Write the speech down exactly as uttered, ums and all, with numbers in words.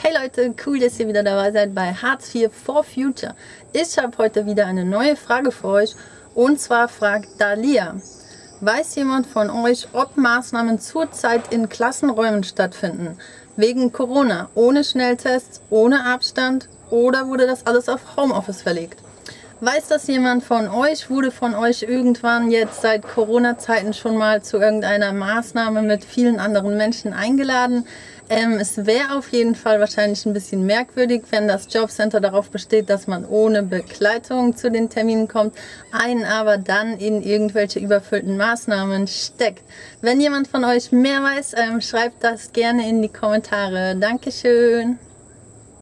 Hey Leute, cool, dass ihr wieder dabei seid bei Hartz vier for Future. Ich habe heute wieder eine neue Frage für euch und zwar fragt Dalia: Weiß jemand von euch, ob Maßnahmen zurzeit in Klassenräumen stattfinden? Wegen Corona, ohne Schnelltests, ohne Abstand oder wurde das alles auf Homeoffice verlegt? Weiß das jemand von euch? Wurde von euch irgendwann jetzt seit Corona-Zeiten schon mal zu irgendeiner Maßnahme mit vielen anderen Menschen eingeladen? Ähm, es wäre auf jeden Fall wahrscheinlich ein bisschen merkwürdig, wenn das Jobcenter darauf besteht, dass man ohne Begleitung zu den Terminen kommt, einen aber dann in irgendwelche überfüllten Maßnahmen steckt. Wenn jemand von euch mehr weiß, ähm, schreibt das gerne in die Kommentare. Dankeschön!